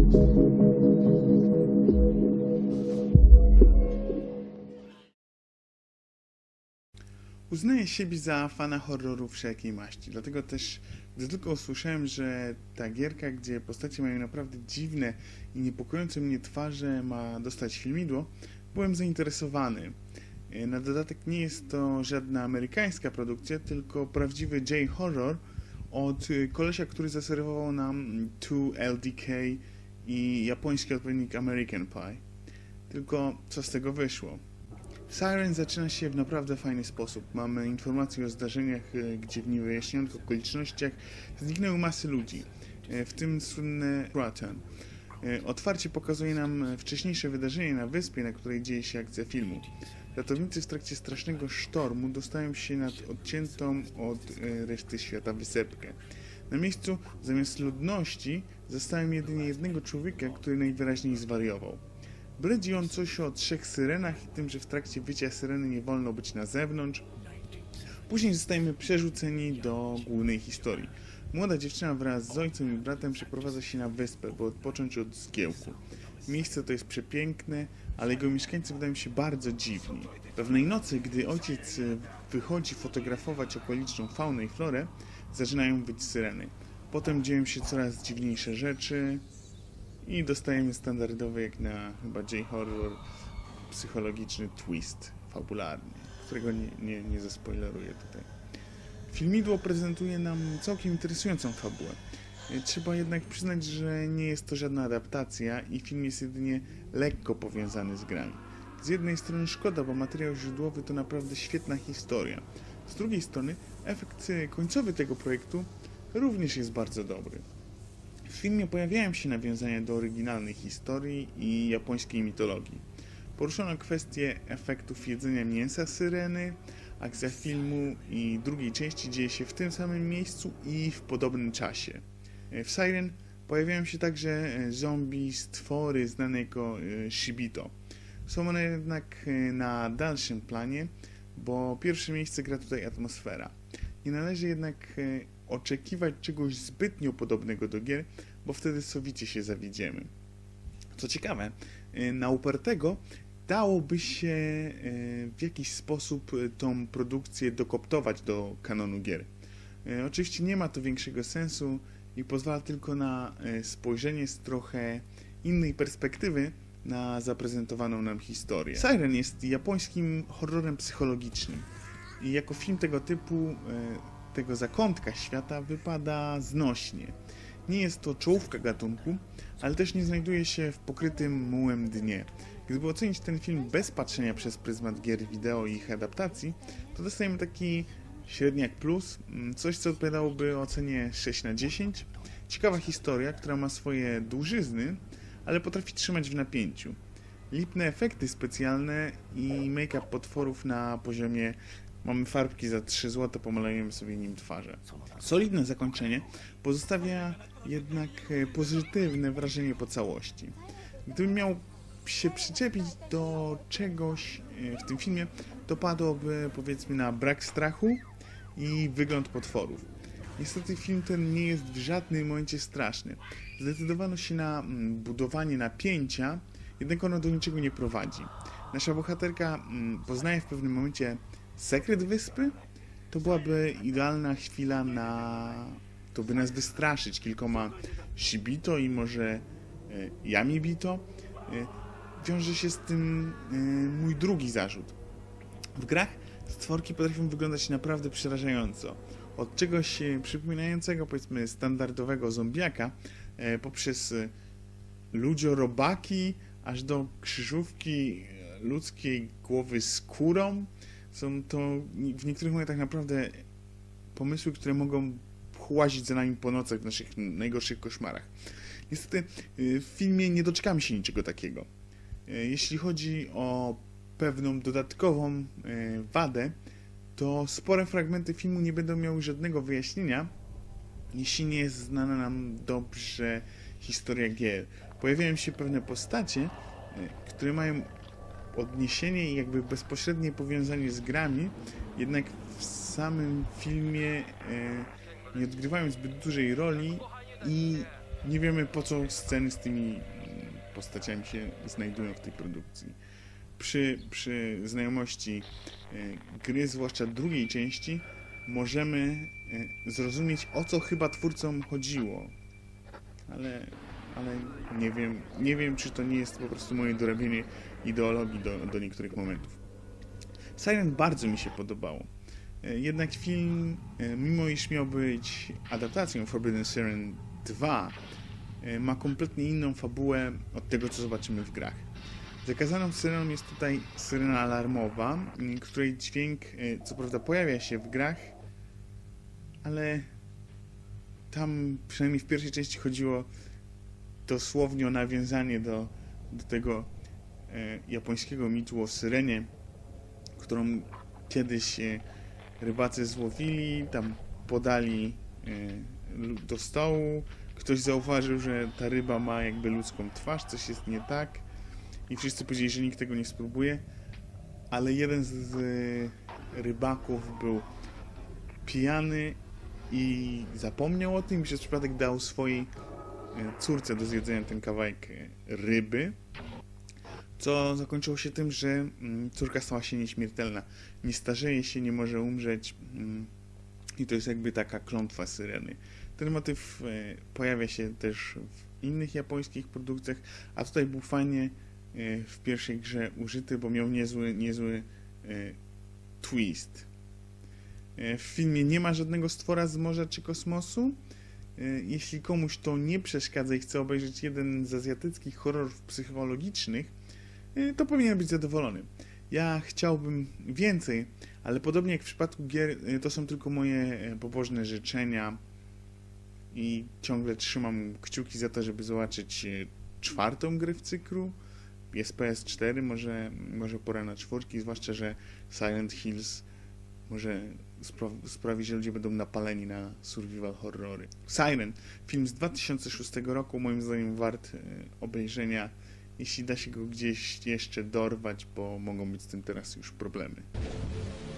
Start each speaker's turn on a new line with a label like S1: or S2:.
S1: Uznaję siebie za fana horrorów wszelkiej maści, dlatego też, gdy tylko usłyszałem, że ta gierka, gdzie postacie mają naprawdę dziwne i niepokojące mnie twarze, ma dostać filmidło, byłem zainteresowany. Na dodatek nie jest to żadna amerykańska produkcja, tylko prawdziwy J-horror od kolesia, który zaserwował nam 2LDK i japoński odpowiednik American Pie. Tylko co z tego wyszło? Siren zaczyna się w naprawdę fajny sposób. Mamy informacje o zdarzeniach, gdzie w niewyjaśnionych okolicznościach zniknęły masy ludzi, w tym słynne Raton. Otwarcie pokazuje nam wcześniejsze wydarzenie na wyspie, na której dzieje się akcja filmu. Ratownicy w trakcie strasznego sztormu dostają się nad odciętą od reszty świata wysepkę. Na miejscu zamiast ludności zastałem jedynie jednego człowieka, który najwyraźniej zwariował. Bredzi on coś o 3 syrenach i tym, że w trakcie wycia syreny nie wolno być na zewnątrz. Później zostajemy przerzuceni do głównej historii. Młoda dziewczyna wraz z ojcem i bratem przeprowadza się na wyspę, by odpocząć od zgiełku. Miejsce to jest przepiękne, ale jego mieszkańcy wydają się bardzo dziwni. Pewnej nocy, gdy ojciec wychodzi fotografować okoliczną faunę i florę, zaczynają wyć syreny. Potem dzieją się coraz dziwniejsze rzeczy i dostajemy standardowy, jak na chyba J-horror, psychologiczny twist fabularny, którego nie zaspoileruję tutaj. Filmidło prezentuje nam całkiem interesującą fabułę. Trzeba jednak przyznać, że nie jest to żadna adaptacja i film jest jedynie lekko powiązany z grami. Z jednej strony szkoda, bo materiał źródłowy to naprawdę świetna historia. Z drugiej strony efekt końcowy tego projektu również jest bardzo dobry. W filmie pojawiają się nawiązania do oryginalnej historii i japońskiej mitologii. Poruszono kwestię efektów jedzenia mięsa syreny. Akcja filmu i drugiej części dzieje się w tym samym miejscu i w podobnym czasie. W Siren pojawiają się także zombie, stwory znane jako Shibito. Są one jednak na dalszym planie, bo pierwsze miejsce gra tutaj atmosfera. Nie należy jednak oczekiwać czegoś zbytnio podobnego do gier, bo wtedy sowicie się zawiedziemy. Co ciekawe, na upartego dałoby się w jakiś sposób tą produkcję dokoptować do kanonu gier. Oczywiście nie ma to większego sensu i pozwala tylko na spojrzenie z trochę innej perspektywy na zaprezentowaną nam historię. Siren jest japońskim horrorem psychologicznym i jako film tego typu, tego zakątka świata wypada znośnie. Nie jest to czołówka gatunku, ale też nie znajduje się w pokrytym mułem dnie. Gdyby ocenić ten film bez patrzenia przez pryzmat gier wideo i ich adaptacji, to dostajemy taki średniak plus, coś co odpowiadałoby ocenie 6 na 10. Ciekawa historia, która ma swoje dłużyzny, ale potrafi trzymać w napięciu. Lipne efekty specjalne i make-up potworów na poziomie mamy farbki za 3 zł, pomalujemy sobie nim twarze. Solidne zakończenie pozostawia jednak pozytywne wrażenie po całości. Gdybym miał się przyczepić do czegoś w tym filmie, to padłoby powiedzmy na brak strachu i wygląd potworów. Niestety film ten nie jest w żadnym momencie straszny. Zdecydowano się na budowanie napięcia, jednak ono do niczego nie prowadzi. Nasza bohaterka poznaje w pewnym momencie sekret wyspy. To byłaby idealna chwila na to, by nas wystraszyć kilkoma Shibito i może Yamibito. Wiąże się z tym mój drugi zarzut. W grach stworki potrafią wyglądać naprawdę przerażająco. Od czegoś przypominającego, powiedzmy, standardowego zombiaka, poprzez ludziorobaki, aż do krzyżówki ludzkiej głowy z skórą. Są to w niektórych momentach naprawdę pomysły, które mogą łazić za nami po nocach w naszych najgorszych koszmarach. Niestety w filmie nie doczekamy się niczego takiego. Jeśli chodzi o pewną dodatkową wadę, to spore fragmenty filmu nie będą miały żadnego wyjaśnienia, jeśli nie jest znana nam dobrze historia gier. Pojawiają się pewne postacie, które mają odniesienie i jakby bezpośrednie powiązanie z grami, jednak w samym filmie nie odgrywają zbyt dużej roli i Nie wiemy, po co sceny z tymi postaciami się znajdują w tej produkcji. Przy znajomości gry, zwłaszcza drugiej części, możemy zrozumieć, o co chyba twórcom chodziło. Ale nie wiem, czy to nie jest po prostu moje dorabienie ideologii do niektórych momentów. Silent bardzo mi się podobało. Jednak film, mimo iż miał być adaptacją Forbidden Siren 2, ma kompletnie inną fabułę od tego, co zobaczymy w grach. Zakazaną syreną jest tutaj syrena alarmowa, której dźwięk co prawda pojawia się w grach, ale tam przynajmniej w pierwszej części chodziło dosłownie o nawiązanie do tego japońskiego mitu o syrenie, którą kiedyś rybacy złowili, tam podali do stołu. Ktoś zauważył, że ta ryba ma jakby ludzką twarz, coś jest nie tak i wszyscy powiedzieli, że nikt tego nie spróbuje, ale jeden z rybaków był pijany i zapomniał o tym i przez przypadek dał swojej córce do zjedzenia ten kawałek ryby, co zakończyło się tym, że córka stała się nieśmiertelna. Nie starzeje się, nie może umrzeć i to jest jakby taka klątwa syreny. Ten motyw pojawia się też w innych japońskich produkcjach, a tutaj był fajnie w pierwszej grze użyty, bo miał niezły twist. W filmie nie ma żadnego stwora z morza czy kosmosu. Jeśli komuś to nie przeszkadza i chce obejrzeć jeden z azjatyckich horrorów psychologicznych, to powinien być zadowolony. Ja chciałbym więcej, ale podobnie jak w przypadku gier, to są tylko moje pobożne życzenia i ciągle trzymam kciuki za to, żeby zobaczyć czwartą grę w cyklu. Jest PS4, może pora na czwórki, zwłaszcza, że Silent Hills może sprawi, że ludzie będą napaleni na survival horrory. Siren, film z 2006 roku, moim zdaniem wart obejrzenia, jeśli da się go gdzieś jeszcze dorwać, bo mogą być z tym teraz już problemy.